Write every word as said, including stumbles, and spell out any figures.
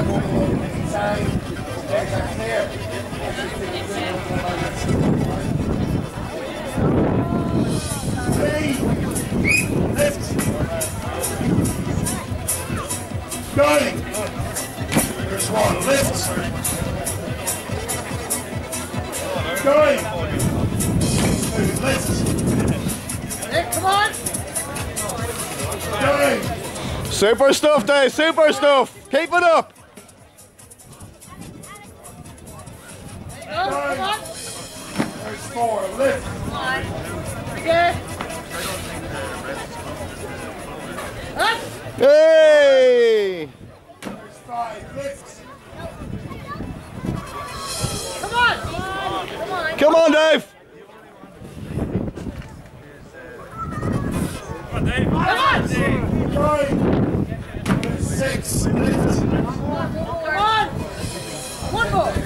Going. Here's one. Lift. Going. Two. Lift. Nick, come on. Going. Super stuff, Dave. Super stuff. Keep it up. Go, come on. There's four. Lift. Come on. Okay. Up. Hey! There's five. Lift. Come on. Come on. Come on, Dave. Come on, Dave. Come on. Going. Six. Lift. Come on. One more.